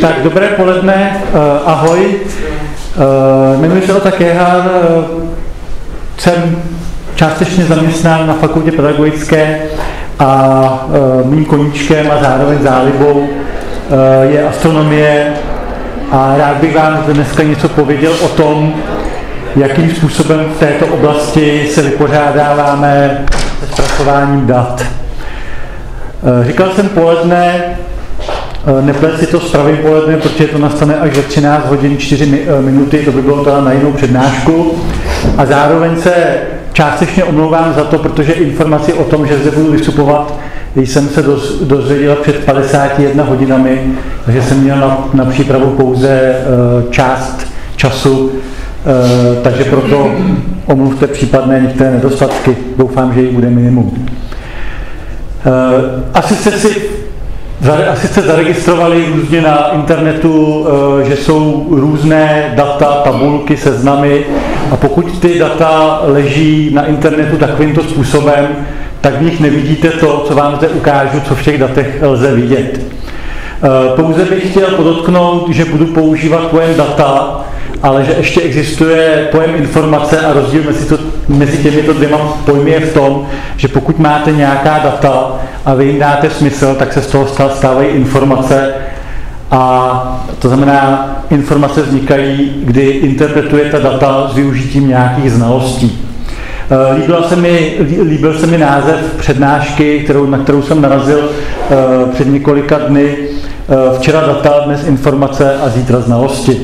Tak, dobré poledne, ahoj. Jmenuji se Ota Kéhar, jsem částečně zaměstnán na fakultě pedagogické a mým koníčkem a zároveň zálibou je astronomie a rád bych vám dneska něco pověděl o tom, jakým způsobem v této oblasti se vypořádáváme se zpracováním dat. Říkal jsem poledne, neplet si to s pravým poledne, protože to nastane až ve 13 hodin 4 minuty, to by bylo teda na jinou přednášku. A zároveň se částečně omlouvám za to, protože informaci o tom, že zde budu vystupovat, jsem se dozvěděl před 51 hodinami, takže jsem měl na přípravu pouze část času, takže proto omluvte případné některé nedostatky. Doufám, že jich bude minimum. Asi jste zaregistrovali různě na internetu, že jsou různé data, tabulky, seznamy a pokud ty data leží na internetu takovýmto způsobem, tak v nich nevidíte to, co vám zde ukážu, co v těch datech lze vidět. Pouze bych chtěl podotknout, že budu používat pojem data, ale že ještě existuje pojem informace a rozdíl mezi těmito dvěma pojmy je v tom, že pokud máte nějaká data a vy jim dáte smysl, tak se z toho stávají informace a to znamená, informace vznikají, kdy interpretujete data s využitím nějakých znalostí. Líbil se mi název přednášky, na kterou jsem narazil před několika dny. Včera data, dnes informace a zítra znalosti.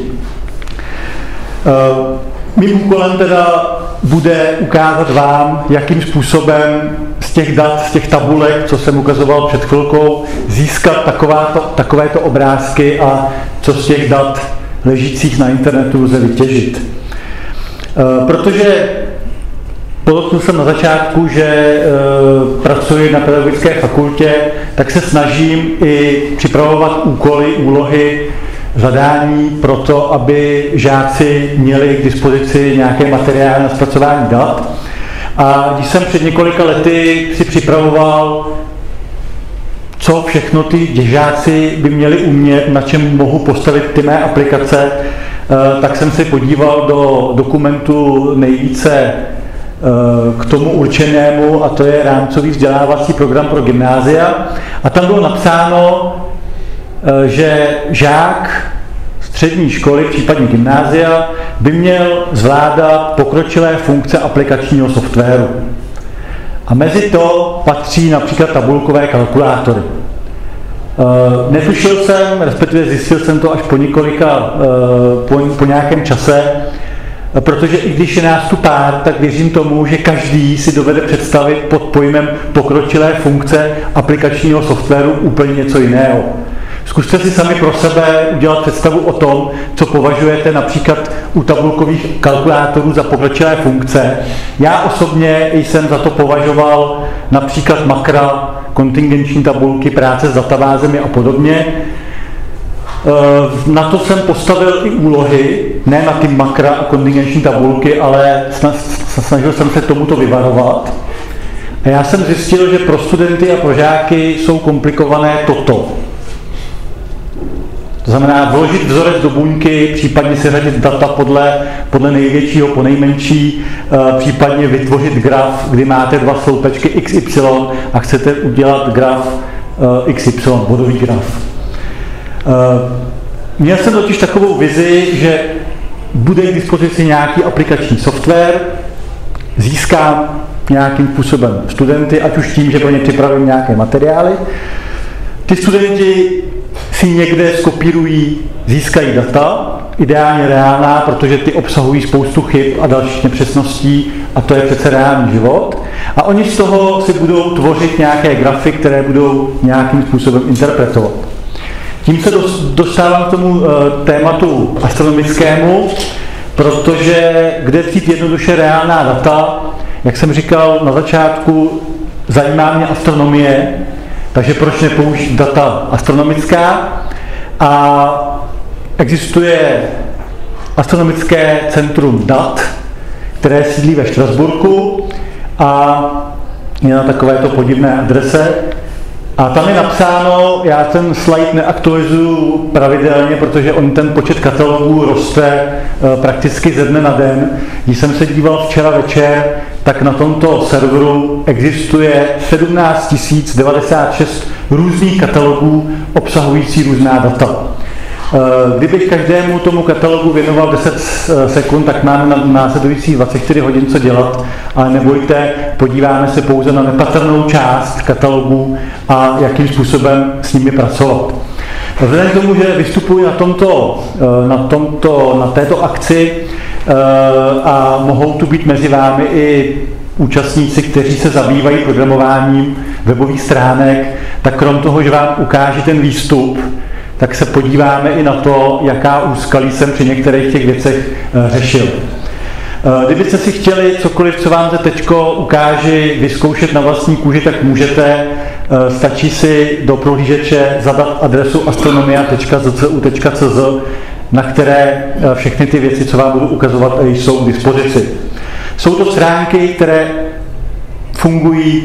Mým úkolem teda bude ukázat vám, jakým způsobem z těch dat, z těch tabulek, co jsem ukazoval před chvilkou, získat takovéto obrázky a co z těch dat ležících na internetu lze vytěžit. Protože podotknul jsem na začátku, že pracuji na pedagogické fakultě, tak se snažím i připravovat úkoly, úlohy, zadání pro to, aby žáci měli k dispozici nějaké materiály na zpracování dat. A když jsem před několika lety si připravoval, co všechno ty žáci by měli umět, na čem mohu postavit ty mé aplikace, tak jsem se podíval do dokumentu nejvíce k tomu určenému, a to je rámcový vzdělávací program pro gymnázia. A tam bylo napsáno, že žák střední školy, případně gymnázia, by měl zvládat pokročilé funkce aplikačního softwaru. A mezi to patří například tabulkové kalkulátory. Netušil jsem, respektive zjistil jsem to až po nějakém čase, protože i když je nás tu pár, tak věřím tomu, že každý si dovede představit pod pojmem pokročilé funkce aplikačního softwaru úplně něco jiného. Zkuste si sami pro sebe udělat představu o tom, co považujete například u tabulkových kalkulátorů za pokročilé funkce. Já osobně jsem za to považoval například makra, kontingenční tabulky, práce s databázemi a podobně. Na to jsem postavil i úlohy, ne na ty makra a kontingenční tabulky, ale snažil jsem se tomuto vyvarovat. A já jsem zjistil, že pro studenty a pro žáky jsou komplikované toto. To znamená vložit vzorec do buňky, případně si řadit data podle největšího po nejmenší, případně vytvořit graf, kdy máte dva sloupečky XY a chcete udělat graf XY, bodový graf. Měl jsem totiž takovou vizi, že bude k dispozici nějaký aplikační software, získám nějakým způsobem studenty, ať už tím, že pro ně připravím nějaké materiály. Ty studenti si někde skopírují, získají data, ideálně reálná, protože ty obsahují spoustu chyb a dalších nepřesností a to je přece reálný život. A oni z toho si budou tvořit nějaké grafy, které budou nějakým způsobem interpretovat. Tím se dostávám k tomu tématu astronomickému, protože kde vzít jednoduše reálná data, jak jsem říkal na začátku, zajímá mě astronomie, takže proč nepoužít data astronomická? A existuje astronomické centrum dat, které sídlí ve Štrasburku a je na takovéto podivné adrese. A tam je napsáno, já ten slide neaktualizuju pravidelně, protože on ten počet katalogů roste prakticky ze dne na den. Když jsem se díval včera večer, tak na tomto serveru existuje 17 096 různých katalogů obsahující různá data. Kdybych každému tomu katalogu věnoval 10 sekund, tak máme na následující 24 hodin co dělat, ale nebojte, podíváme se pouze na nepatrnou část katalogů a jakým způsobem s nimi pracovat. Vzhledem k tomu, že vystupuji na této akci a mohou tu být mezi vámi i účastníci, kteří se zabývají programováním webových stránek, tak krom toho, že vám ukáže ten výstup, tak se podíváme i na to, jaká úskalí jsem při některých těch věcech řešil. Kdybyste si chtěli cokoliv, co vám se teďko ukáže, vyzkoušet na vlastní kůži, tak můžete. Stačí si do prohlížeče zadat adresu astronomia.zcu.cz, na které všechny ty věci, co vám budu ukazovat, jsou k dispozici. Jsou to stránky, které fungují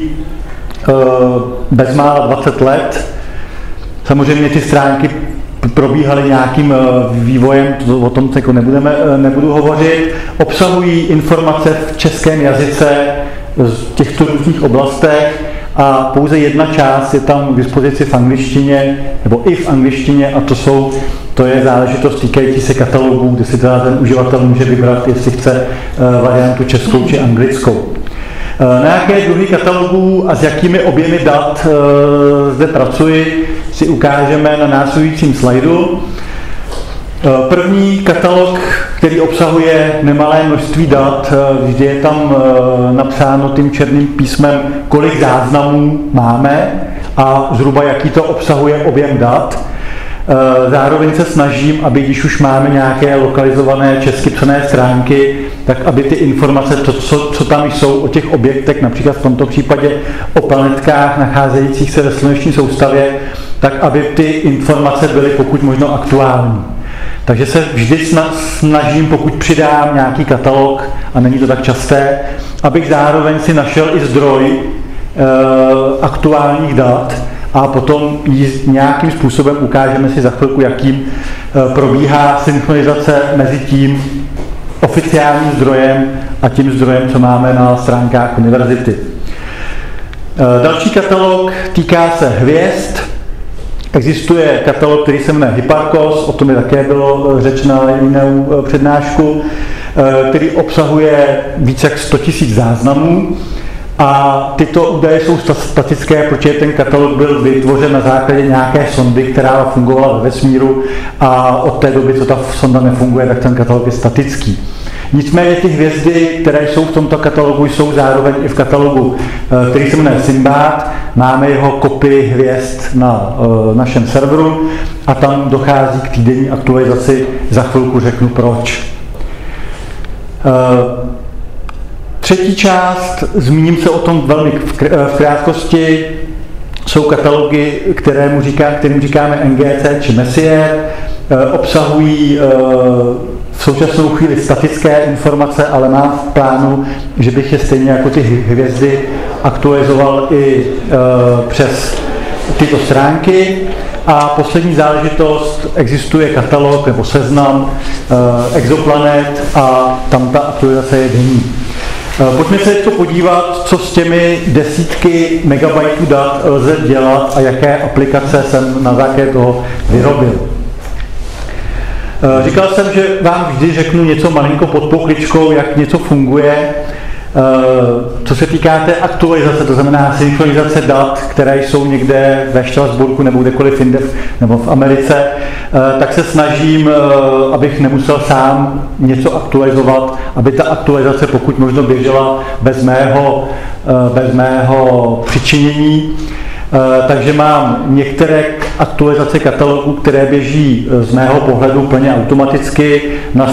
bezmála 20 let. Samozřejmě ty stránky probíhaly nějakým vývojem, o tom jako nebudu hovořit. Obsahují informace v českém jazyce z těchto různých oblastech a pouze jedna část je tam k dispozici v angličtině, nebo i v angličtině, a to je záležitost týkající se katalogů, kde si teda ten uživatel může vybrat, jestli chce variantu českou či anglickou. Na jaké druhy katalogů a s jakými objemy dat zde pracuji, si ukážeme na následujícím slajdu. První katalog, který obsahuje nemalé množství dat, vždy je tam napsáno tím černým písmem, kolik záznamů máme a zhruba jaký to obsahuje objem dat. Zároveň se snažím, aby když už máme nějaké lokalizované česky psané stránky, tak aby ty informace, co tam jsou o těch objektech, například v tomto případě o planetkách nacházejících se ve sluneční soustavě, tak aby ty informace byly pokud možno aktuální. Takže se vždy snažím, pokud přidám nějaký katalog, a není to tak časté, abych zároveň si našel i zdroj aktuálních dat, a potom nějakým způsobem ukážeme si za chvilku, jakým probíhá synchronizace mezi tím oficiálním zdrojem a tím zdrojem, co máme na stránkách univerzity. Další katalog týká se hvězd. Existuje katalog, který se jmenuje Hipparcos, o tom je také bylo řeč na jinou přednášku, který obsahuje více jak 100 000 záznamů. A tyto údaje jsou statické, protože ten katalog byl vytvořen na základě nějaké sondy, která fungovala ve vesmíru, a od té doby, co ta sonda nefunguje, tak ten katalog je statický. Nicméně ty hvězdy, které jsou v tomto katalogu, jsou zároveň i v katalogu, který se jmenuje Sinbad. Máme jeho kopii hvězd na našem serveru a tam dochází k týdenní aktualizaci. Za chvilku řeknu proč. Třetí část, zmíním se o tom velmi v krátkosti, jsou katalogy, kterým říkáme NGC či Messier, obsahují v současnou chvíli statické informace, ale mám v plánu, že bych je stejně jako ty hvězdy aktualizoval i přes tyto stránky. A poslední záležitost, existuje katalog nebo seznam exoplanet a tam ta aktualizace je denní. Pojďme se teď podívat, co s těmi desítky megabajtů dat lze dělat a jaké aplikace jsem na základě toho vyrobil. Říkal jsem, že vám vždy řeknu něco malinko pod pokličkou, jak něco funguje. Co se týká té aktualizace, to znamená synchronizace dat, které jsou někde ve Štrasburku nebo kdekoliv jinde, nebo v Americe, tak se snažím, abych nemusel sám něco aktualizovat, aby ta aktualizace pokud možno běžela bez mého přičinění. Takže mám některé aktualizace katalogů, které běží z mého pohledu plně automaticky.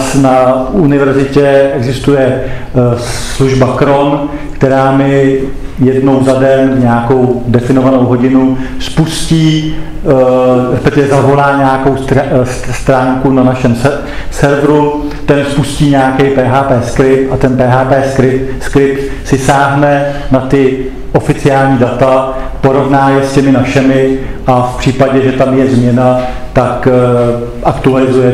Na univerzitě existuje služba Cron, která mi jednou za den nějakou definovanou hodinu spustí, respektive zavolá nějakou stránku na našem serveru, ten spustí nějaký PHP skript a ten PHP skript si sáhne na ty oficiální data, porovná je s těmi našimi a v případě, že tam je změna, tak aktualizuje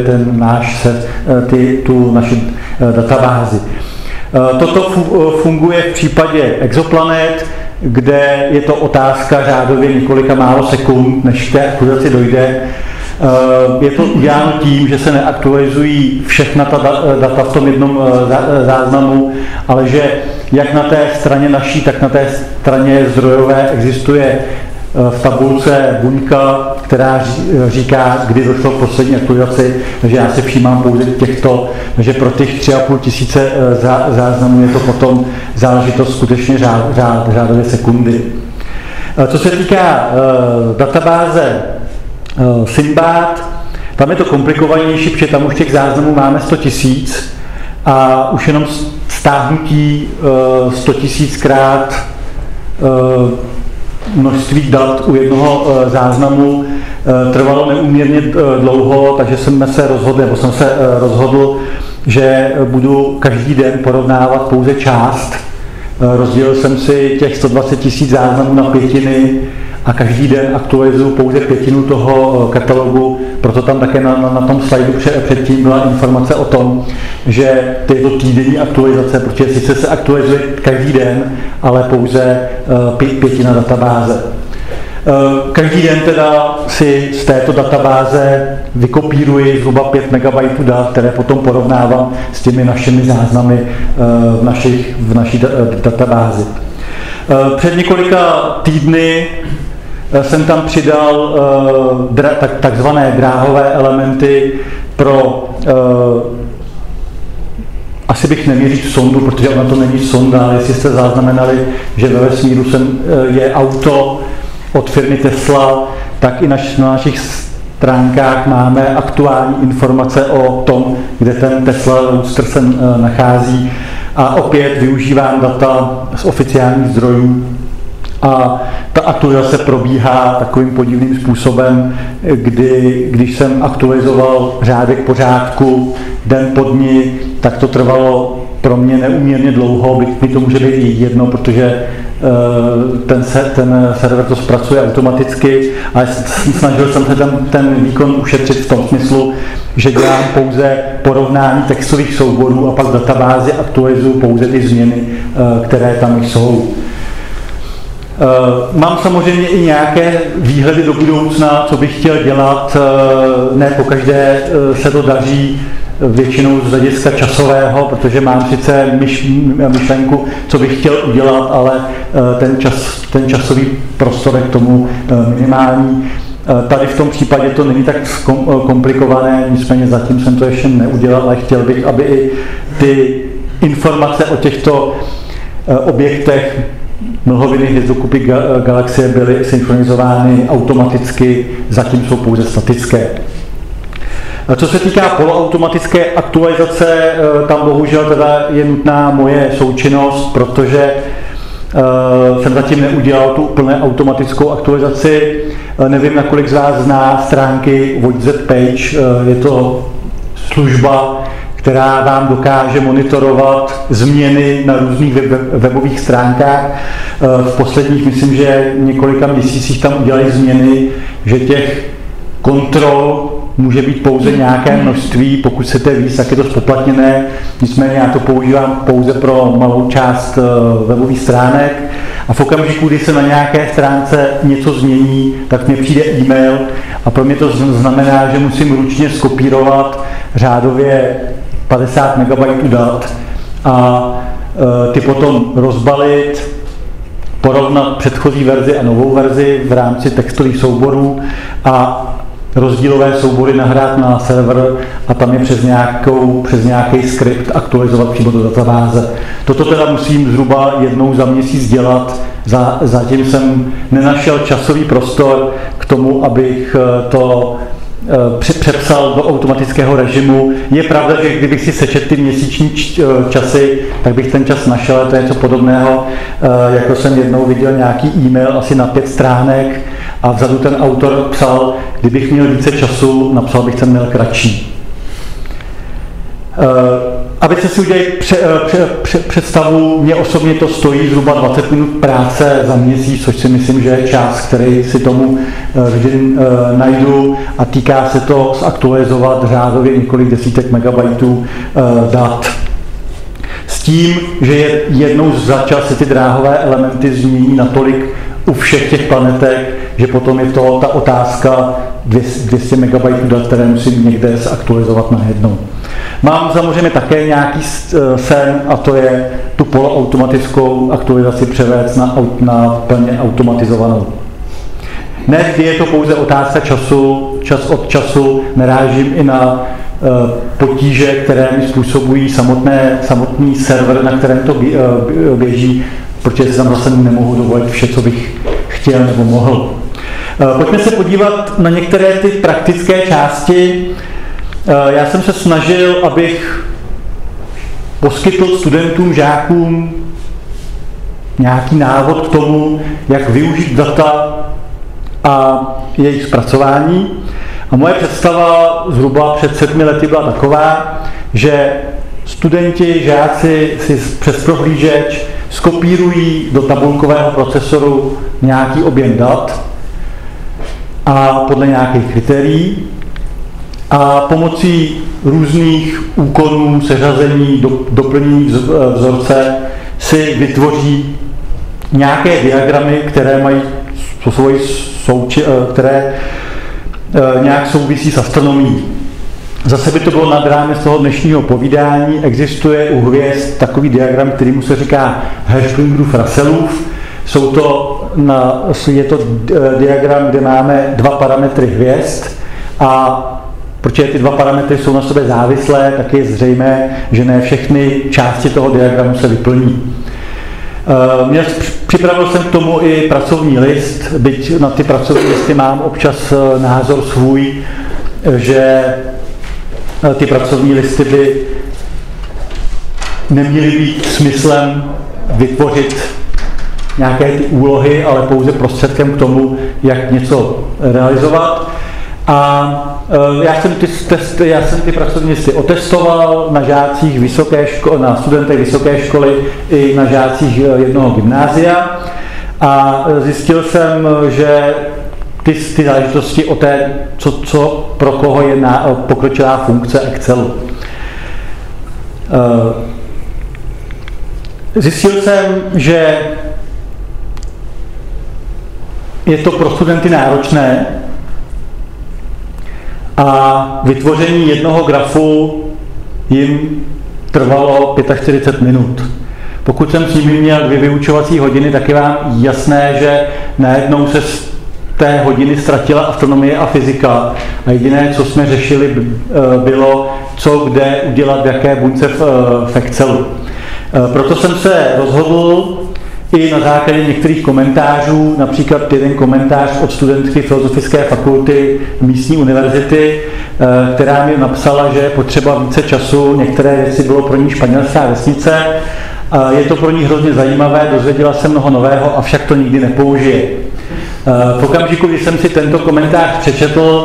tu naši databázi. Toto funguje v případě Exoplanet, kde je to otázka řádově několika málo sekund, než k té aktualizaci dojde. Je to uděláno tím, že se neaktualizují všechna ta data v tom jednom záznamu, ale že jak na té straně naší, tak na té straně zdrojové existuje v tabulce buňka, která říká, kdy došlo k poslední aktualizaci, takže já si všímám pouze těchto, že pro těch 3,5 tisíce záznamů je to potom záležitost skutečně řádově sekundy. Co se týká databáze Sinbad, tam je to komplikovanější, protože tam už těch záznamů máme 100 tisíc a už jenom stáhnutí 100 tisíckrát množství dat u jednoho záznamu trvalo neúměrně dlouho, takže jsem se rozhodl, že budu každý den porovnávat pouze část. Rozdělil jsem si těch 120 tisíc záznamů na pětiny a každý den aktualizuju pouze pětinu toho katalogu, proto tam také na tom slajdu předtím byla informace o tom, že to je to týdenní aktualizace, protože sice se aktualizuje každý den, ale pouze pětina databáze. Každý den teda si z této databáze vykopíruji zhruba 5 MB dat, které potom porovnávám s těmi našimi záznamy v naší databázi. Před několika týdny jsem tam přidal takzvané dráhové elementy pro, asi bych neměl říct sondu, protože ona to není sonda, ale jestli jste zaznamenali, že ve vesmíru je auto od firmy Tesla, tak i na našich stránkách máme aktuální informace o tom, kde ten Tesla Roadster se nachází a opět využívám data z oficiálních zdrojů. A ta aktualizace probíhá takovým podivným způsobem, když jsem aktualizoval řádek po řádku, den po dni, tak to trvalo pro mě neúměrně dlouho, mi to může být i jedno, protože ten server to zpracuje automaticky, ale snažil jsem se tam ten výkon ušetřit v tom smyslu, že dělám pouze porovnání textových souborů a pak v databázi aktualizuju pouze ty změny, které tam jsou. Mám samozřejmě i nějaké výhledy do budoucna, co bych chtěl dělat, ne pokaždé se to daří, většinou z hlediska časového, protože mám sice myšlenku, co bych chtěl udělat, ale ten časový prostor je k tomu minimální. Tady v tom případě to není tak komplikované, nicméně zatím jsem to ještě neudělal, ale chtěl bych, aby i ty informace o těchto objektech mlhoviny hvězdokupy galaxie byly synchronizovány automaticky, zatím jsou pouze statické. Co se týká poloautomatické aktualizace, tam bohužel teda je nutná moje součinnost, protože jsem zatím neudělal tu úplně automatickou aktualizaci. Nevím, nakolik z vás zná stránky Watch That Page, je to služba, která vám dokáže monitorovat změny na různých webových stránkách. V posledních, myslím, že několika měsících tam udělali změny, že těch kontrol může být pouze nějaké množství, pokud chcete víc, tak je to zpoplatněné, nicméně já to používám pouze pro malou část webových stránek a v okamžiku, kdy se na nějaké stránce něco změní, tak mě přijde e-mail a pro mě to znamená, že musím ručně skopírovat řádově 50 MB dat a ty potom rozbalit, porovnat předchozí verzi a novou verzi v rámci textových souborů a rozdílové soubory nahrát na server a tam je přes nějaký skript aktualizovat přímo do databáze. Toto teda musím zhruba jednou za měsíc dělat, zatím jsem nenašel časový prostor k tomu, abych to přepsal do automatického režimu. Je pravda, že kdybych si sečetl ty měsíční časy, tak bych ten čas našel, ale to je něco podobného, jako jsem jednou viděl nějaký e-mail asi na 5 stránek a vzadu ten autor psal, kdybych měl více času, napsal bych ten mail kratší. Abyste si udělali představu, mě osobně to stojí zhruba 20 minut práce za měsíc, což si myslím, že je čas, který si tomu vždy najdu a týká se to zaktualizovat řádově několik desítek megabajtů dat. S tím, že jednou za čas se ty dráhové elementy změní natolik u všech těch planetek, že potom je to ta otázka 200 megabajtů dat, které musím někde zaktualizovat najednou. Mám samozřejmě také nějaký sen, a to je tu poloautomatickou aktualizaci převést na plně automatizovanou. Ne vždy je to pouze otázka času, čas od času narážím i na potíže, které mi způsobují samotný server, na kterém to běží, protože si tam zase nemohu dovolit vše, co bych chtěl nebo mohl. Pojďme se podívat na některé ty praktické části. Já jsem se snažil, abych poskytl studentům, žákům nějaký návod k tomu, jak využít data a jejich zpracování. A moje představa zhruba před 7 lety byla taková, že studenti, žáci si přes prohlížeč skopírují do tabulkového procesoru nějaký objem dat a podle nějakých kritérií a pomocí různých úkonů, seřazení, doplnění vzorce si vytvoří nějaké diagramy, které mají které nějak souvisí s astronomií. Zase by to bylo nad rámec toho dnešního povídání. Existuje u hvězd takový diagram, kterýmu se říká Hertzsprungův-Russellův. Je to diagram, kde máme 2 parametry hvězd a protože ty 2 parametry jsou na sobě závislé, tak je zřejmé, že ne všechny části toho diagramu se vyplní. Připravil jsem k tomu i pracovní list, byť na ty pracovní listy mám občas názor svůj, že ty pracovní listy by neměly být smyslem vytvořit nějaké ty úlohy, ale pouze prostředkem k tomu, jak něco realizovat. A já jsem ty pracovní listy otestoval na žácích na studentech vysoké školy i na žácích jednoho gymnázia a zjistil jsem, že ty záležitosti o té, co pro koho je pokročilá funkce Excelu. Zjistil jsem, že je to pro studenty náročné a vytvoření jednoho grafu jim trvalo 45 minut. Pokud jsem s nimi měl 2 vyučovací hodiny, tak je vám jasné, že najednou se z té hodiny ztratila astronomie a fyzika a jediné, co jsme řešili, bylo, co kde udělat v jaké buňce v Excelu. Proto jsem se rozhodl i na základě některých komentářů, například jeden komentář od studentky Filozofické fakulty místní univerzity, která mi napsala, že je potřeba více času, některé věci bylo pro ní španělská vesnice, je to pro ní hrozně zajímavé, dozvěděla jsem mnoho nového, avšak to nikdy nepoužije. V okamžiku, když jsem si tento komentář přečetl,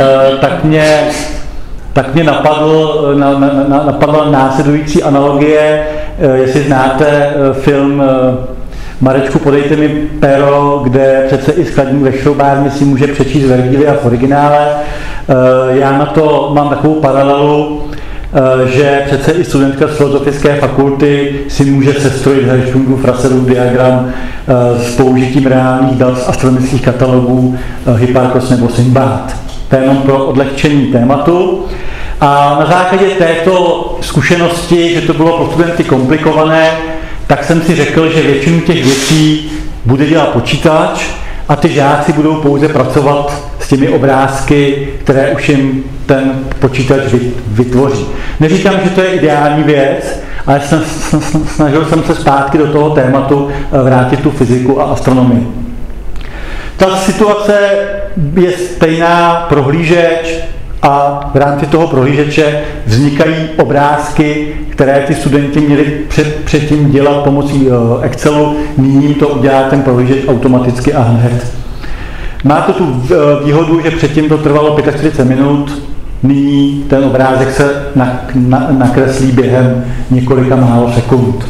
tak mě napadla následující analogie, jestli znáte film Marečku, podejte mi pero, kde přece i skladník ve šroubárně si může přečíst Vergilia v originále. Já na to mám takovou paralelu, že přece i studentka z Filozofické fakulty si může sestrojit Hertzsprungův-Russellův diagram s použitím reálných dat z astronomických katalogů Hipparcos nebo Sinbad. To je jenom pro odlehčení tématu. A na základě této zkušenosti, že to bylo pro studenty komplikované, tak jsem si řekl, že většinu těch věcí bude dělat počítač a ty žáci budou pouze pracovat s těmi obrázky, které už jim ten počítač vytvoří. Neříkám, že to je ideální věc, ale snažil jsem se zpátky do toho tématu vrátit tu fyziku a astronomii. Ta situace je stejná, prohlížeč, a v rámci toho prohlížeče vznikají obrázky, které ty studenti měli předtím dělat pomocí Excelu. Nyní to udělá ten prohlížeč automaticky a hned. Má to tu výhodu, že předtím to trvalo 45 minut, nyní ten obrázek se nakreslí během několika málo sekund.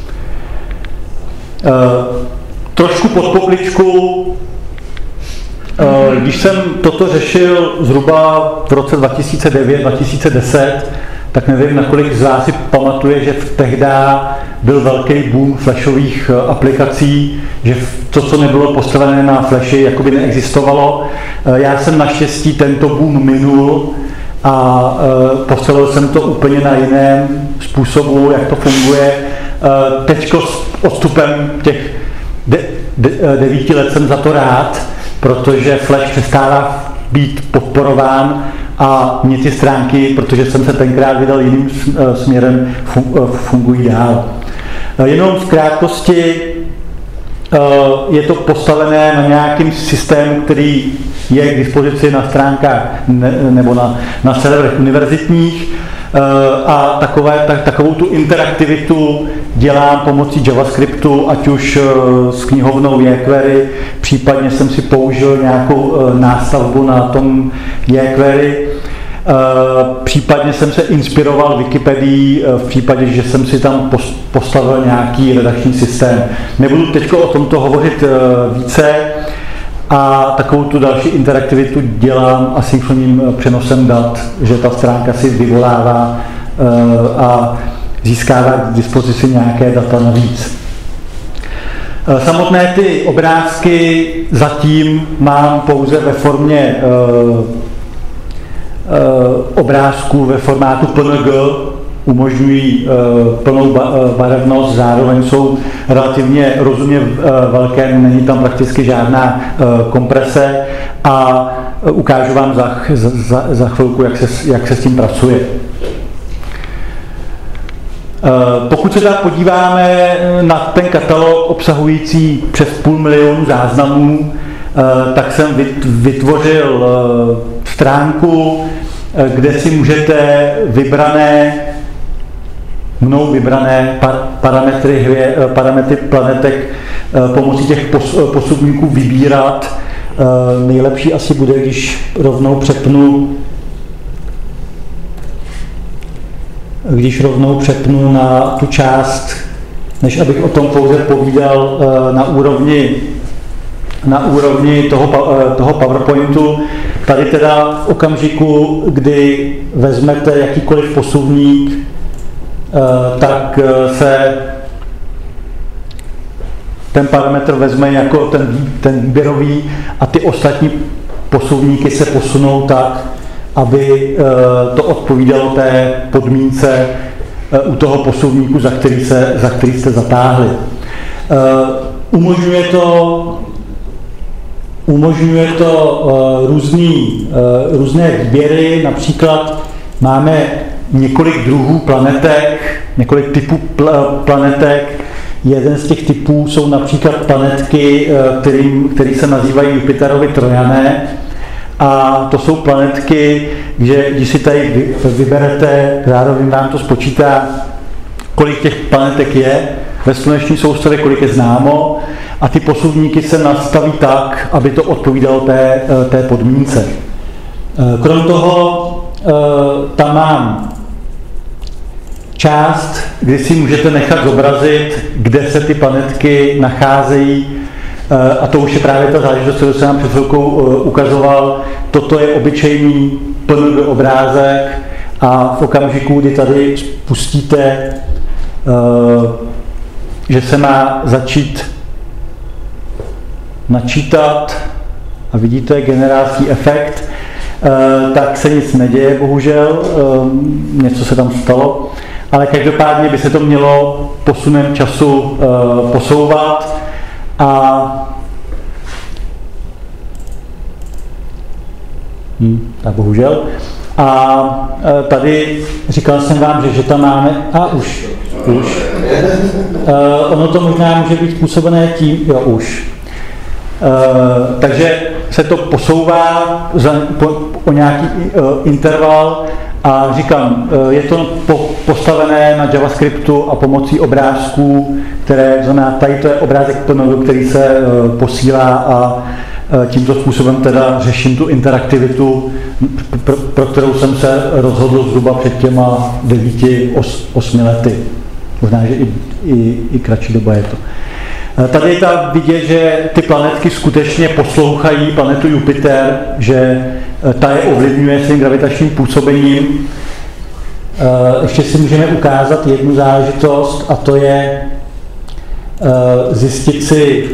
Trošku pod pokličku, když jsem toto řešil zhruba v roce 2009-2010, tak nevím, nakolik z vás si pamatuje, že tehdy byl velký boom flashových aplikací, že to, co nebylo postavené na flashi, jakoby neexistovalo. Já jsem naštěstí tento boom minul a postavil jsem to úplně na jiném způsobu, jak to funguje. Teďko s odstupem těch 9 let jsem za to rád, protože Flash přestává být podporován a mě ty stránky, protože jsem se tenkrát vydal jiným směrem, fungují dál. Jenom v krátkosti je to postavené na nějakým systému, který je k dispozici na stránkách nebo na serverech univerzitních a takovou tu interaktivitu dělám pomocí JavaScriptu, ať už s knihovnou jQuery, případně jsem si použil nějakou nástavbu na tom jQuery, případně jsem se inspiroval Wikipedií v případě, že jsem si tam postavil nějaký redakční systém. Nebudu teď o tomto hovořit více a takovou tu další interaktivitu dělám asynchronním přenosem dat, že ta stránka si vyvolává a získává k dispozici nějaké data navíc. Samotné ty obrázky zatím mám pouze ve formě obrázků ve formátu PNG, umožňují plnou barevnost, zároveň jsou relativně rozumně velké, není tam prakticky žádná komprese a ukážu vám za chvilku, jak se s tím pracuje. Pokud se teda podíváme na ten katalog obsahující přes 500 000 záznamů, tak jsem vytvořil stránku, kde si můžete mnou vybrané parametry planetek pomocí těch posuvníků vybírat. Nejlepší asi bude, když rovnou přepnu na tu část, než abych o tom pouze povídal na úrovni toho PowerPointu. Tady teda v okamžiku, kdy vezmete jakýkoliv posuvník, tak se ten parametr vezme jako ten výběrový a ty ostatní posuvníky se posunou tak, aby to odpovídalo té podmínce u toho posuvníku, za který jste zatáhli. Umožňuje to různé výběry, například máme několik druhů planetek, několik typů planetek. Jeden z těch typů jsou například planetky, které se nazývají Jupiterovy trojané. A to jsou planetky, když si tady vyberete, zároveň vám to spočítá, kolik těch planetek je ve sluneční soustavě, kolik je známo, a ty posuvníky se nastaví tak, aby to odpovídalo té podmínce. Krom toho tam mám část, kdy si můžete nechat zobrazit, kde se ty planetky nacházejí, a to už je právě ta záležitost, kterou jsem nám před chvilkou ukazoval. Toto je obyčejný PNG obrázek a v okamžiku, kdy tady spustíte, že se má začít načítat a vidíte generácký efekt, tak se nic neděje, bohužel, něco se tam stalo, ale každopádně by se to mělo posunem času posouvat tak bohužel. A tady říkal jsem vám, že tam máme, už. Ono to možná může být způsobené tím, už. Takže se to posouvá o nějaký interval a říkám, je to postavené na JavaScriptu a pomocí obrázků, které znamená, tady to je obrázek plnou, který se posílá a tímto způsobem teda řeším tu interaktivitu, pro kterou jsem se rozhodl zhruba před těma 9-8 lety. Možná, že i kratší doba je to. Tady je ta vidět, že ty planetky skutečně poslouchají planetu Jupiter, že ta je ovlivňuje svým gravitačním působením. Ještě si můžeme ukázat jednu záležitost, a to je zjistit si,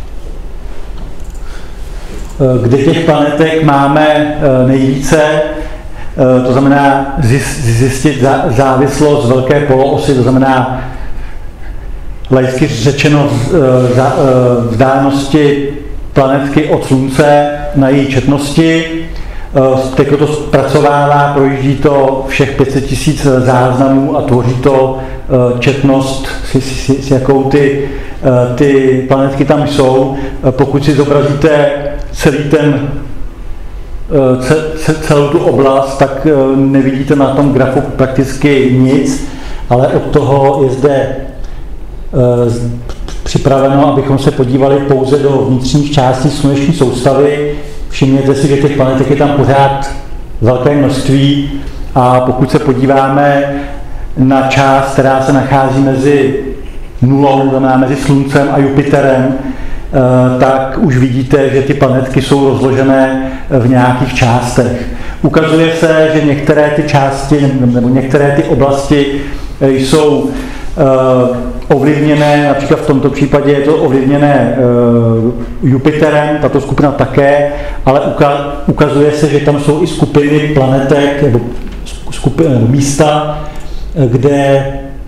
kde těch planetek máme nejvíce, to znamená zjistit závislost z velké poloosy, to znamená laicky řečeno vzdálenosti planetky od Slunce na její četnosti. Teď to zpracovává, projíždí to všech 500 000 záznamů a tvoří to četnost, s jakou ty planetky tam jsou. Pokud si zobrazíte celou tu oblast, tak nevidíte na tom grafu prakticky nic, ale od toho je zde připraveno, abychom se podívali pouze do vnitřních částí sluneční soustavy. Všimněte si, že těch planetek je tam pořád velké množství a pokud se podíváme na část, která se nachází mezi nulou, znamená mezi Sluncem a Jupiterem, tak už vidíte, že ty planetky jsou rozložené v nějakých částech. Ukazuje se, že některé ty části nebo některé ty oblasti jsou ovlivněné, například v tomto případě je to ovlivněné Jupiterem, tato skupina také, ale ukazuje se, že tam jsou i skupiny planetek nebo místa, kde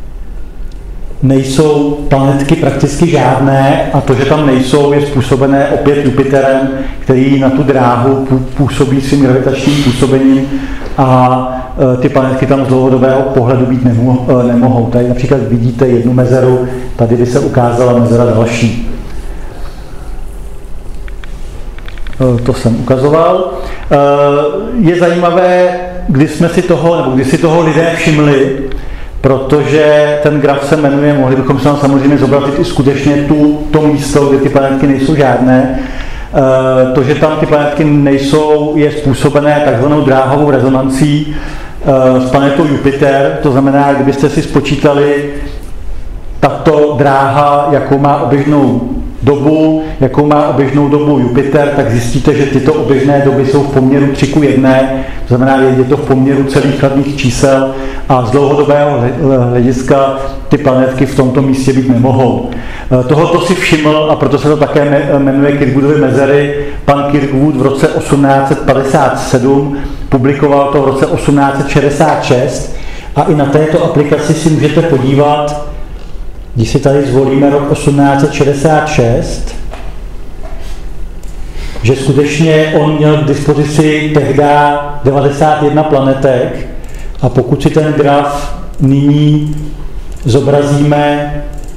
nejsou planetky prakticky žádné a to, že tam nejsou, je způsobené opět Jupiterem, který na tu dráhu působí svým gravitačním působením a ty planetky tam z dlouhodobého pohledu být nemohou. Tady například vidíte jednu mezeru, tady by se ukázala mezera další. To jsem ukazoval. Je zajímavé, kdy si toho lidé všimli, protože ten graf se jmenuje, mohli bychom se tam samozřejmě zobrazit i skutečně to místo, kde ty planetky nejsou žádné. To, že tam ty planetky nejsou, je způsobené takzvanou dráhovou rezonancí s planetou Jupiter. To znamená, kdybyste si spočítali tato dráha, jakou má oběžnou dobu Jupiter, tak zjistíte, že tyto oběžné doby jsou v poměru 3:1, to znamená, je to v poměru celých kladných čísel a z dlouhodobého hlediska ty planetky v tomto místě být nemohou. Tohoto si všiml, a proto se to také jmenuje Kirkwoodovy mezery, pan Kirkwood v roce 1857, publikoval to v roce 1866 a i na této aplikaci si můžete podívat, když si tady zvolíme rok 1866, že skutečně on měl k dispozici tehdy 91 planetek a pokud si ten graf nyní zobrazíme,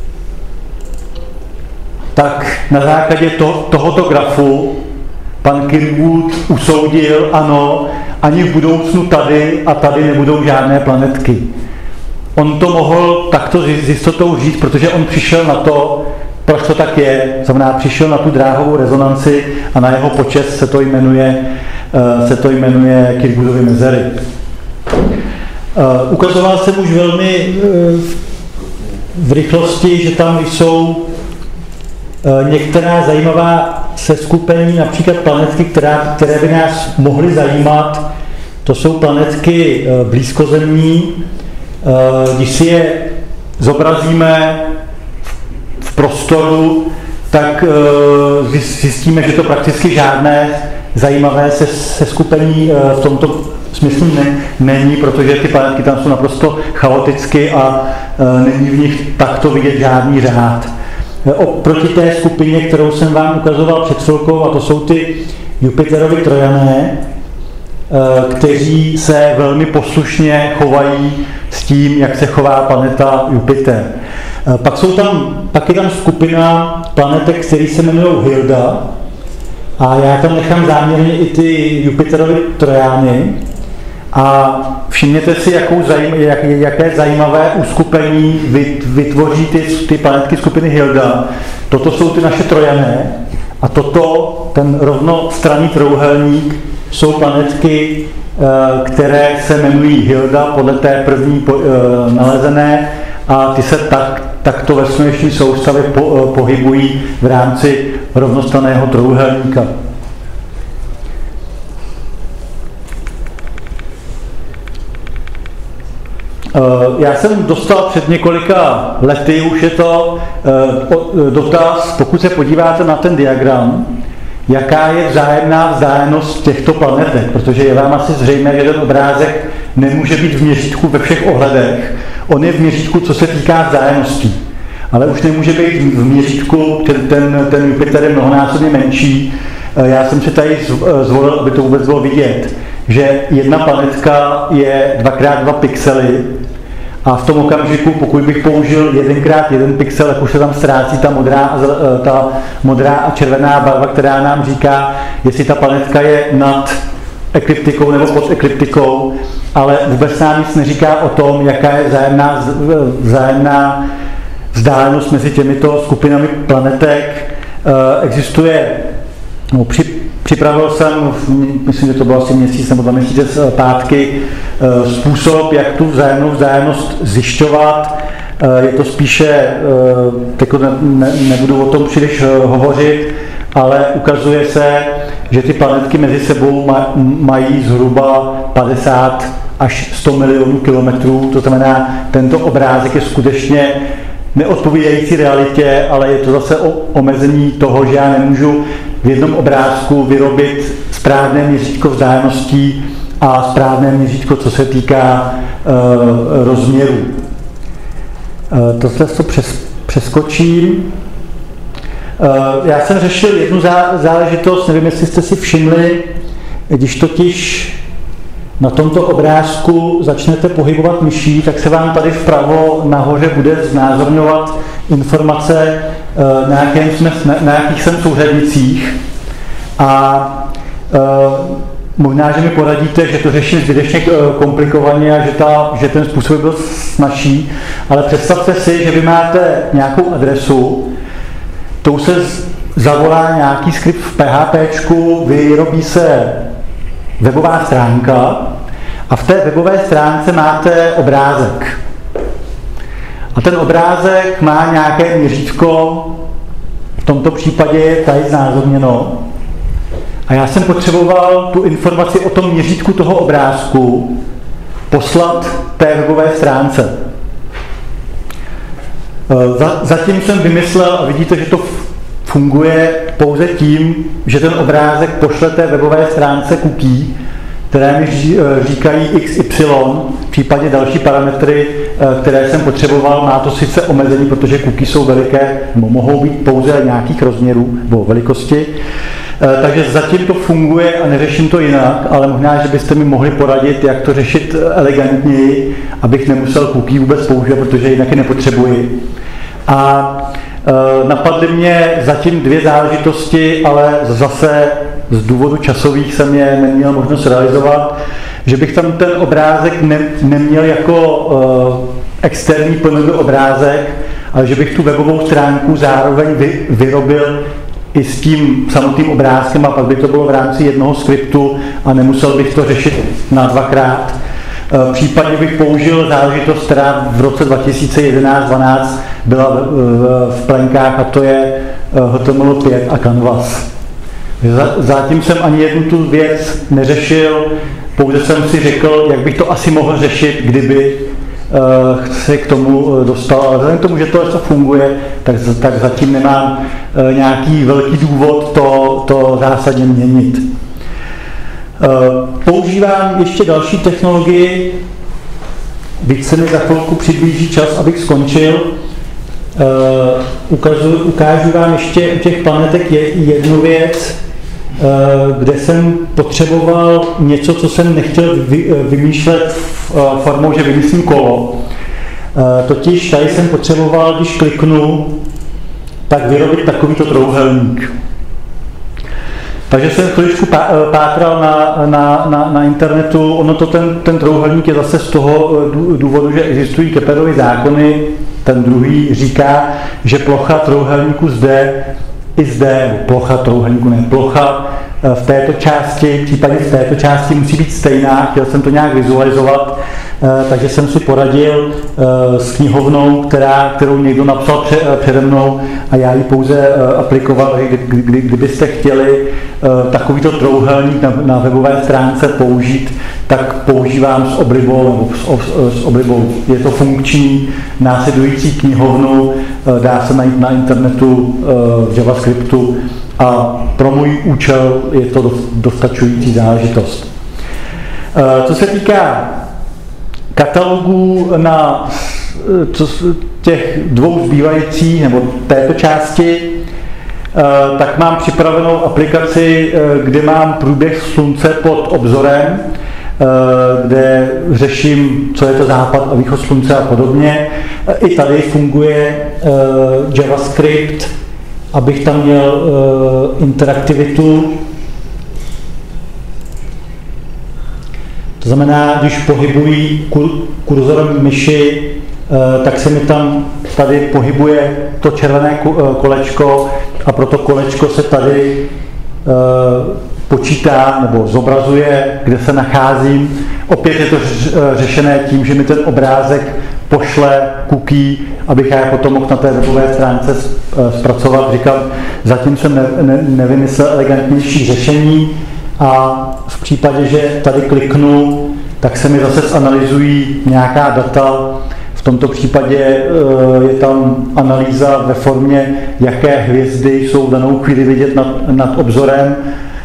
tak na základě tohoto grafu pan Kirkwood usoudil, ano, ani v budoucnu tady a tady nebudou žádné planetky. On to mohl takto s jistotou říct, protože on přišel na to, proč to tak je, znamená přišel na tu dráhovou rezonanci a na jeho počest se to jmenuje Kirkwoodovy mezery. Ukazoval jsem už velmi v rychlosti, že tam jsou některá zajímavá seskupení, například planetky, které by nás mohly zajímat. To jsou planetky blízkozemní. Když si je zobrazíme v prostoru, tak zjistíme, že to prakticky žádné zajímavé seskupení v tomto smyslu není, protože ty planetky tam jsou naprosto chaoticky a není v nich takto vidět žádný řád. Oproti té skupině, kterou jsem vám ukazoval před chvilkou, a to jsou ty Jupiterovi trojané, kteří se velmi poslušně chovají s tím, jak se chová planeta Jupiter. Pak je tam skupina planetek, které se jmenují Hilda A já tam nechám záměrně i ty Jupiterovy trojány. A všimněte si, jaké zajímavé uskupení vytvoří ty planetky skupiny Hilda. Toto jsou ty naše trojané a ten rovnostranný trouhelník jsou planetky, které se jmenují Hilda podle té první nalezené a ty se takto ve sluneční soustavě pohybují v rámci rovnostranného trouhelníka. Já jsem dostal před několika lety, už je to dotaz, pokud se podíváte na ten diagram, jaká je vzájemná vzdálenost těchto planetek, protože je vám asi zřejmé, že ten obrázek nemůže být v měřítku ve všech ohledech. On je v měřítku, co se týká vzájemností, ale už nemůže být v měřítku, ten Jupiter je mnohonásobně menší. Já jsem si tady zvolil, aby to vůbec bylo vidět, že jedna planetka je 2x2 pixely a v tom okamžiku, pokud bych použil 1x1 pixel, tak už se tam ztrácí ta modrá a červená barva, která nám říká, jestli ta planetka je nad ekliptikou nebo pod ekliptikou, ale vůbec nám nic neříká o tom, jaká je vzájemná vzdálenost mezi těmito skupinami planetek. Existuje, připravil jsem, myslím, že to bylo asi měsíc nebo 2 měsíce zpátky, způsob, jak tu vzájemnou vzdálenost zjišťovat. Je to spíše, nebudu o tom příliš hovořit, ale ukazuje se, že ty planetky mezi sebou mají zhruba 50 až 100 milionů kilometrů. To znamená, tento obrázek je skutečně neodpovídající realitě, ale je to zase omezení toho, že já nemůžu v jednom obrázku vyrobit správné měřítko vzdáleností a správné měřítko, co se týká rozměru. Tohle to přeskočím. Já jsem řešil jednu záležitost, nevím, jestli jste si všimli, když totiž na tomto obrázku začnete pohybovat myší, tak se vám tady vpravo nahoře bude znázorňovat informace, na jakých jsem souřadnicích. A možná, že mi poradíte, že to řeším zbytečně komplikovaně a že ten způsob byl snazší, ale představte si, že vy máte nějakou adresu, tou se zavolá nějaký skript v PHPčku, vyrobí se webová stránka a v té webové stránce máte obrázek. A ten obrázek má nějaké měřítko, v tomto případě je tady znázorněno. A já jsem potřeboval tu informaci o tom měřítku toho obrázku poslat té webové stránce. Zatím jsem vymyslel, a vidíte, že to funguje pouze tím, že ten obrázek pošle té webové stránce cookie, které mi říkají x, y, v případě další parametry, které jsem potřeboval. Má to sice omezení, protože cookie jsou veliké, mohou být pouze nějakých rozměrů nebo velikosti. Takže zatím to funguje a neřeším to jinak, ale možná, že byste mi mohli poradit, jak to řešit elegantněji, abych nemusel cookie vůbec používat, protože jinak je nepotřebuji. A napadly mě zatím 2 záležitosti, ale zase z důvodu časových jsem je neměl možnost realizovat, že bych tam ten obrázek neměl jako externí plnový obrázek, ale že bych tu webovou stránku zároveň vyrobil i s tím samotným obrázkem a pak by to bylo v rámci jednoho skriptu a nemusel bych to řešit na 2krát. Případně bych použil záležitost, která v roce 2011-12 byla v plenkách, a to je HTML5 a Canvas. Zatím jsem ani jednu tu věc neřešil, pouze jsem si řekl, jak bych to asi mohl řešit, kdyby se k tomu dostal. Ale vzhledem k tomu, že to funguje, tak zatím nemám nějaký velký důvod to zásadně měnit. Používám ještě další technologii, byť se mi za chvilku přiblíží čas, abych skončil. Ukážu vám ještě u těch planetek jednu věc, kde jsem potřeboval něco, co jsem nechtěl vymýšlet formou, že vymyslím kolo. Totiž tady jsem potřeboval, když kliknu, tak vyrobit takovýto trouhelník. Takže jsem trošku pátral na internetu. Ono to ten trouhelník je zase z toho důvodu, že existují Keplerovy zákony. Ten druhý říká, že plocha trouhelníku plocha trouhelníku, ne plocha v této části, případně v této části musí být stejná. Chtěl jsem to nějak vizualizovat, takže jsem si poradil s knihovnou, kterou někdo napsal přede mnou a já ji pouze aplikoval. Kdybyste chtěli takovýto trouhelník na webové stránce použít, tak používám s oblibou. Je to funkční, následující knihovnu dá se najít na internetu v JavaScriptu a pro můj účel je to dostačující záležitost. Co se týká katalogů na těch dvou zbývajících nebo této části, tak mám připravenou aplikaci, kde mám průběh slunce pod obzorem, kde řeším, co je to západ a východ slunce a podobně. I tady funguje JavaScript, abych tam měl interaktivitu. To znamená, když pohybuji kurzorem myši, tak se mi tam tady pohybuje to červené kolečko a pro to kolečko se tady počítá nebo zobrazuje, kde se nacházím. Opět je to řešené tím, že mi ten obrázek pošle cookie, abych já potom mohl na té webové stránce zpracovat. Říkám, zatím jsem nevymyslel elegantnější řešení a v případě, že tady kliknu, tak se mi zase zanalyzují nějaká data. V tomto případě je tam analýza ve formě, jaké hvězdy jsou v danou chvíli vidět nad obzorem,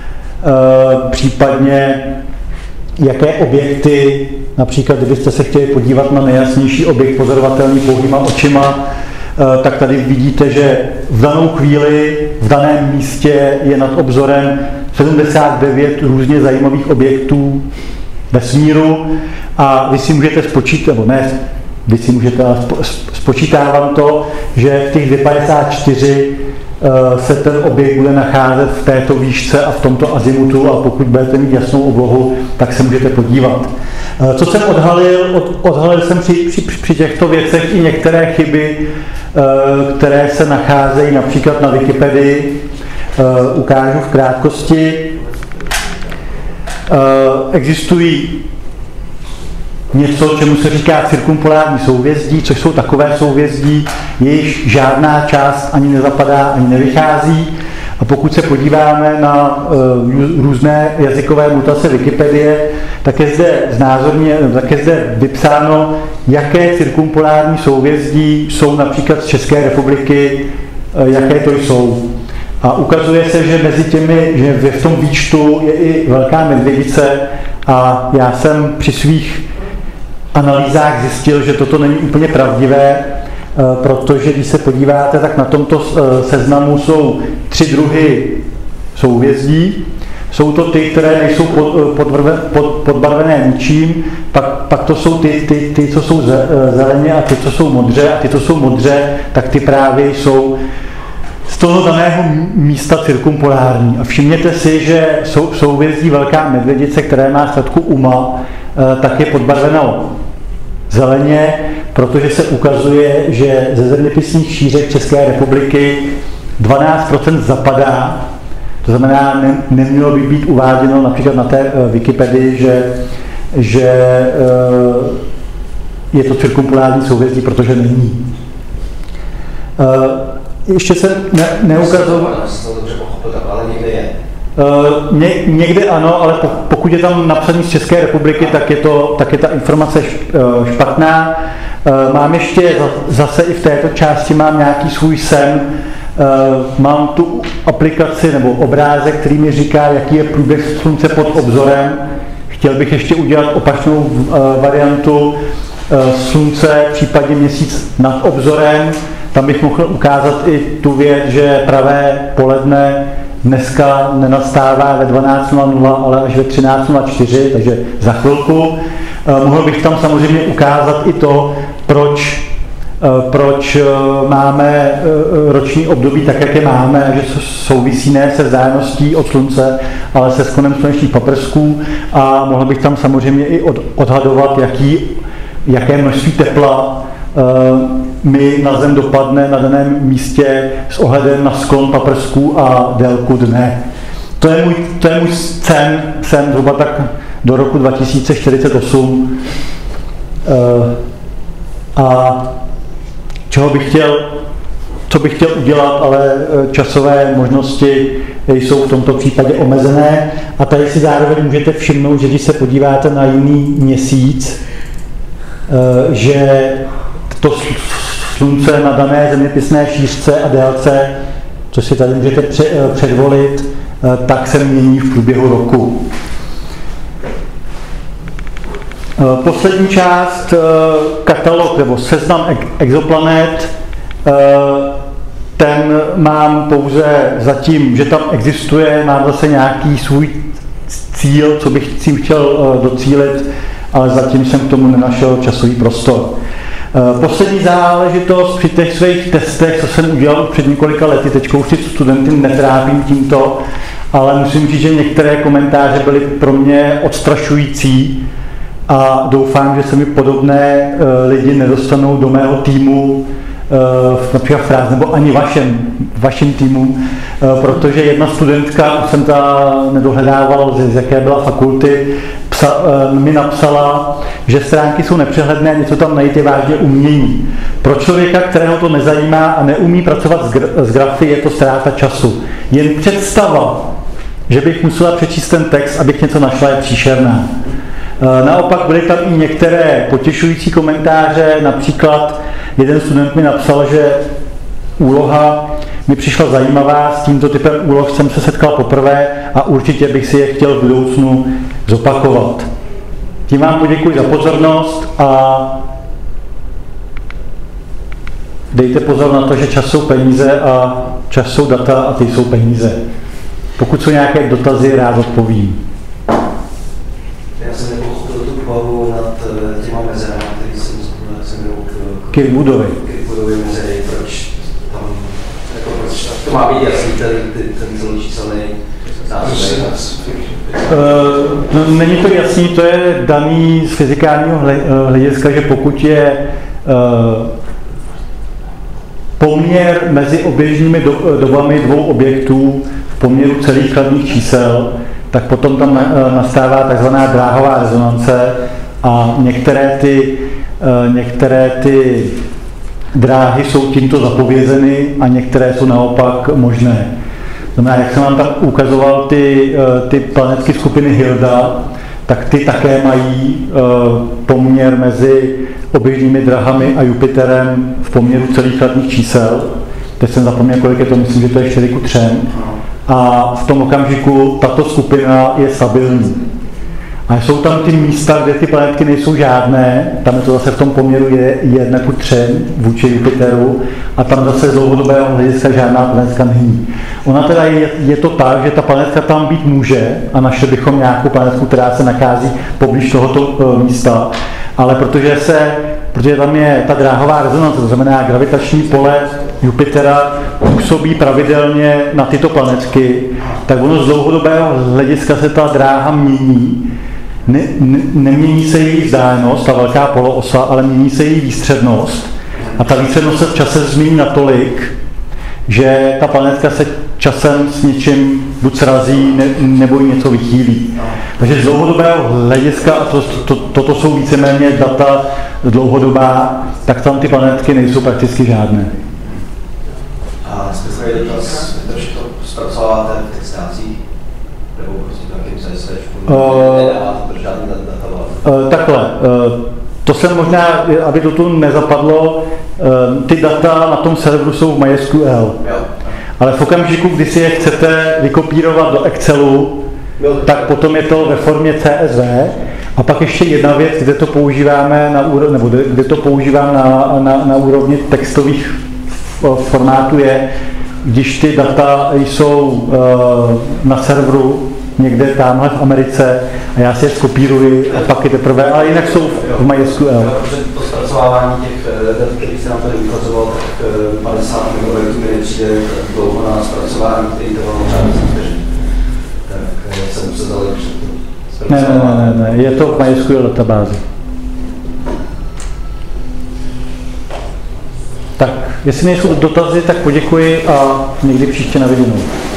případně jaké objekty, například kdybyste se chtěli podívat na nejjasnější objekt pozorovatelný pouhýma očima, tak tady vidíte, že v danou chvíli, v daném místě je nad obzorem 79 různě zajímavých objektů vesmíru a vy si můžete spočítat, nebo ne, vy si můžete, spočítávám to, že v těch 254 se ten objekt bude nacházet v této výšce a v tomto azimutu a pokud budete mít jasnou oblohu, tak se můžete podívat. Co jsem odhalil jsem při těchto věcech i některé chyby, které se nacházejí například na Wikipedii. Ukážu v krátkosti. Existují něco, čemu se říká cirkumpolární souhvězdí, což jsou takové souhvězdí, jejichž žádná část ani nezapadá, ani nevychází. A pokud se podíváme na různé jazykové mutace Wikipedie, tak je zde vypsáno, jaké cirkumpolární souhvězdí jsou například z České republiky, jaké to jsou. A ukazuje se, že mezi těmi, že v tom výčtu je i Velká Medvědice a já jsem při svých analýzách zjistil, že toto není úplně pravdivé, protože když se podíváte, tak na tomto seznamu jsou 3 druhy souhvězdí. Jsou to ty, které nejsou podbarvené ničím, pak to jsou ty, co jsou zeleně a ty, co jsou modře, a ty, co jsou modře, tak ty právě jsou z toho daného místa cirkumpolární. A všimněte si, že souhvězdí Velká Medvědice, které má statku UMA, tak je podbarveno zeleně, protože se ukazuje, že ze zeměpisných šířek České republiky 12% zapadá. To znamená, nemělo by být uváděno například na té Wikipedii, že je to cirkumpolární souhvězdí, protože není. Ještě se neukazoval. Ale někde je. Někde ano, ale pokud je tam napsaný z České republiky, tak je ta informace špatná. Mám ještě zase i v této části mám nějaký svůj sen. Mám tu aplikaci nebo obrázek, který mi říká, jaký je průběh slunce pod obzorem. Chtěl bych ještě udělat opačnou variantu slunce, případně měsíc nad obzorem. Tam bych mohl ukázat i tu věc, že pravé poledne dneska nenastává ve 12:00, ale až ve 13:04, takže za chvilku. Mohl bych tam samozřejmě ukázat i to, proč proč máme roční období tak, jak je máme, že souvisí ne se vzájemností od slunce, ale se sklonem slunečních paprsků a mohl bych tam samozřejmě i odhadovat, jaké množství tepla mi na Zem dopadne na daném místě s ohledem na sklon paprsků a délku dne. To je můj sen zhruba tak do roku 2048. A co bych chtěl udělat, ale časové možnosti jsou v tomto případě omezené. A tady si zároveň můžete všimnout, že když se podíváte na jiný měsíc, že to slunce na dané zeměpisné šířce a délce, co si tady můžete předvolit, tak se mění v průběhu roku. Poslední část, katalog nebo seznam exoplanet, ten mám pouze zatím, že tam existuje, mám zase nějaký svůj cíl, co bych tím chtěl docílit, ale zatím jsem k tomu nenašel časový prostor. Poslední záležitost při těch svých testech, co jsem udělal před několika lety, teď už ty studenty netrápím tímto, ale musím říct, že některé komentáře byly pro mě odstrašující a doufám, že se mi podobné lidi nedostanou do mého týmu, například Fráz, nebo ani vašim týmu, protože jedna studentka, už jsem to nedohledával, z jaké byla fakulty, mi napsala, že stránky jsou nepřehledné, něco tam najít je vážně umění. Pro člověka, kterého to nezajímá a neumí pracovat s grafy, je to ztráta času. Jen představa, že bych musela přečíst ten text, abych něco našla, je příšerná. Naopak byly tam i některé potěšující komentáře, například jeden student mi napsal, že úloha mi přišla zajímavá, s tímto typem úloh jsem se setkal poprvé a určitě bych si je chtěl v budoucnu zopakovat. Tím vám poděkuji za pozornost a dejte pozor na to, že čas jsou peníze a čas jsou data a ty jsou peníze. Pokud jsou nějaké dotazy, rád odpovím. Já jsem nepochopil tu povahu nad těma mezerama, který jsem byl k Kirkwoodovy mezery, proč tam, jako proč to má být jasný, ten celý číselný nástroj. Není to jasný, to je daný z fyzikálního hlediska, že pokud je poměr mezi oběžnými dobami dvou objektů v poměru celých kladných čísel, tak potom tam nastává takzvaná dráhová rezonance a některé ty dráhy jsou tímto zapovězeny a některé jsou naopak možné. Znamená, jak jsem vám tam ukazoval ty planetky skupiny Hilda, tak ty také mají poměr mezi oběžnými drahami a Jupiterem v poměru celých kladných čísel. Teď jsem zapomněl, kolik je to, myslím, že to je 4:3. A v tom okamžiku tato skupina je stabilní. A jsou tam ty místa, kde ty planetky nejsou žádné, tam je to zase v tom poměru 1:3 vůči Jupiteru a tam zase z dlouhodobého hlediska žádná planetka není. Ona teda je to tak, že ta planetka tam být může a našli bychom nějakou planetku, která se nachází poblíž tohoto místa, ale protože tam je ta dráhová rezonance, to znamená gravitační pole Jupitera působí pravidelně na tyto planetky, tak ono z dlouhodobého hlediska se ta dráha mění. Nemění se její vzdálenost, ta velká poloosa, ale mění se její výstřednost. A ta výstřednost se v čase změní natolik, že ta planetka se časem s něčím buď srazí, nebo jí něco vychýlí. Takže z dlouhodobého hlediska, a toto jsou víceméně data dlouhodobá, tak tam ty planetky nejsou prakticky žádné. A speciální dotaz, že to zpracováváte v textácích? Nebo prostě nějakým CSVčku? Nedáváte to žádný databáze? Takhle. To jsem možná, aby to tu nezapadlo, ty data na tom serveru jsou v MySQL. Ale v okamžiku, kdy si je chcete vykopírovat do Excelu, tak potom je to ve formě CSV. A pak ještě jedna věc, kde to používáme kde to používám na úrovni textových formátů je, když ty data jsou na serveru někde tamhle v Americe a já si je skopíruji a pak je teprve, ale jinak jsou v MySQL. To zpracování těch dat, kterých se nám tady ukazoval, tak 50 MB mi nepřijde dlouho na zpracování, který trvalo řádně vteřin. Tak jsem se dal před Ne, je to v MySQL databázi. Tak, jestli nejsou dotazy, tak poděkuji a někdy příště na viděnou.